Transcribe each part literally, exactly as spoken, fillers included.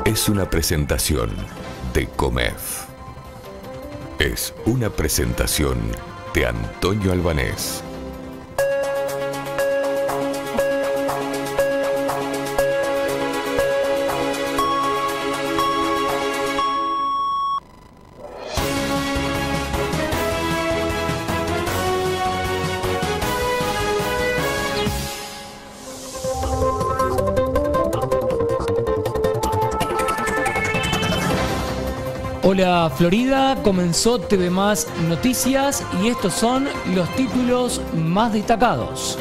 es una presentación de Comef. Es una presentación de Antonio Albanés. Hola Florida, comenzó T V Más Noticias y estos son los títulos más destacados.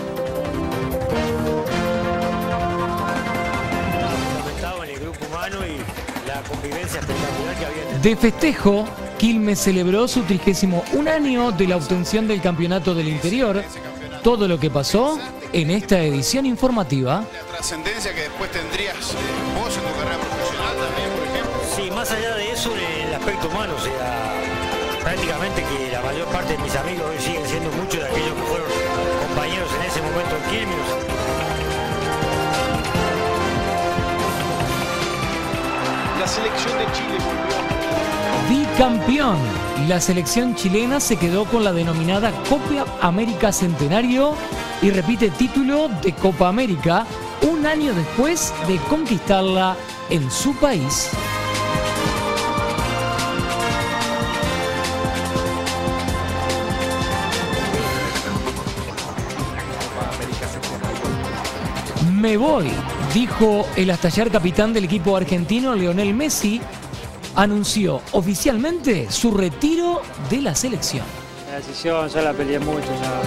De festejo, Quilmes celebró su trigésimo un año de la obtención del Campeonato del Interior. Todo lo que pasó en esta edición informativa. La trascendencia que después tendrías vos en tu carrera profesional también, por ejemplo. Sí, más allá de eso, en el aspecto humano, o sea, prácticamente que la mayor parte de mis amigos hoy siguen siendo muchos de aquellos que fueron compañeros en ese momento en Quilmes. La selección de Chile volvió. Bicampeón. La selección chilena se quedó con la denominada Copa América Centenario y repite título de Copa América un año después de conquistarla en su país. Me voy, dijo el hasta ayer capitán del equipo argentino Lionel Messi. Anunció oficialmente su retiro de la selección. La decisión ya la peleé mucho. Ya.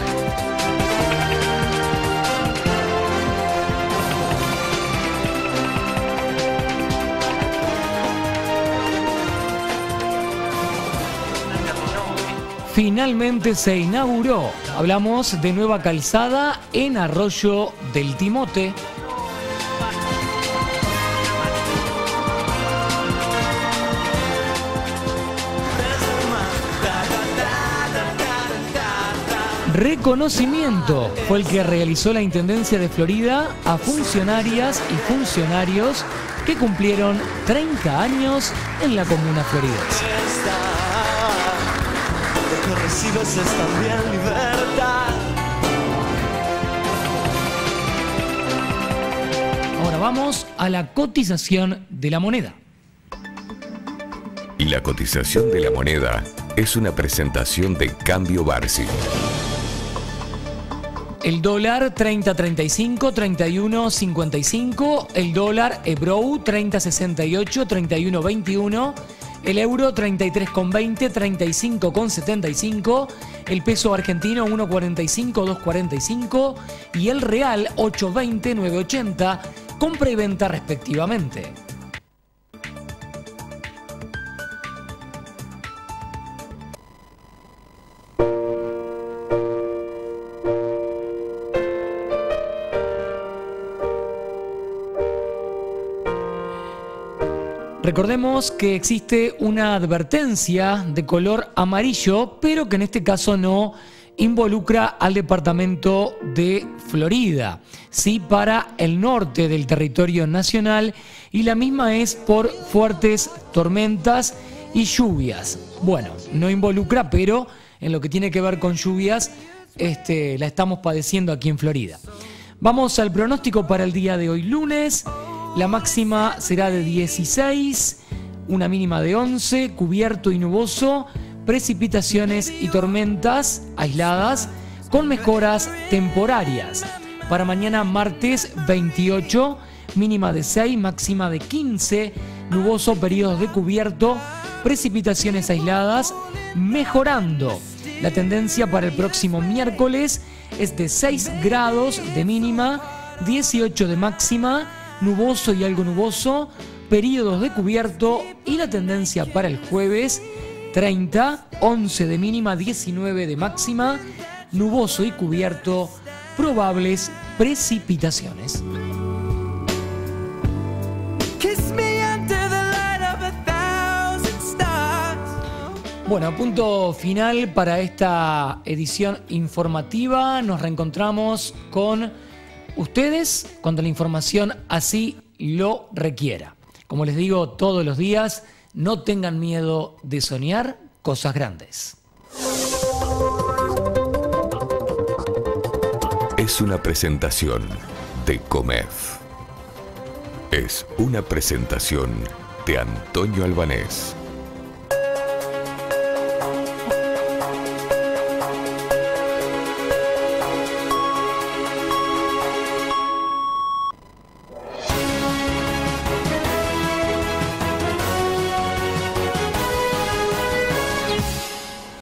Finalmente se inauguró. Hablamos de nueva calzada en Arroyo del Timote. Reconocimiento fue el que realizó la Intendencia de Florida a funcionarias y funcionarios que cumplieron treinta años en la comuna floridense. Ahora vamos a la cotización de la moneda. Y la cotización de la moneda es una presentación de Cambio Barsi. El dólar treinta treinta y cinco, treinta y uno cincuenta y cinco, el dólar Ebrou treinta sesenta y ocho, treinta y uno veintiuno, el euro treinta y tres veinte, treinta y cinco setenta y cinco, el peso argentino uno cuarenta y cinco, dos cuarenta y cinco y el real ocho veinte, nueve ochenta, compra y venta respectivamente. Recordemos que existe una advertencia de color amarillo, pero que en este caso no involucra al departamento de Florida, sí para el norte del territorio nacional, y la misma es por fuertes tormentas y lluvias. Bueno, no involucra, pero en lo que tiene que ver con lluvias, este, la estamos padeciendo aquí en Florida. Vamos al pronóstico para el día de hoy, lunes. La máxima será de dieciséis, una mínima de once, cubierto y nuboso, precipitaciones y tormentas aisladas con mejoras temporarias. Para mañana martes veintiocho, mínima de seis, máxima de quince, nuboso, periodos de cubierto, precipitaciones aisladas, mejorando. La tendencia para el próximo miércoles es de seis grados de mínima, dieciocho de máxima, nuboso y algo nuboso, periodos de cubierto, y la tendencia para el jueves treinta, once de mínima, diecinueve de máxima, nuboso y cubierto, probables precipitaciones. Bueno, punto final para esta edición informativa. Nos reencontramos con ustedes cuando la información así lo requiera. como les digo todos los días, no tengan miedo de soñar cosas grandes. Es una presentación de Comef. Es una presentación de Antonio Albanés.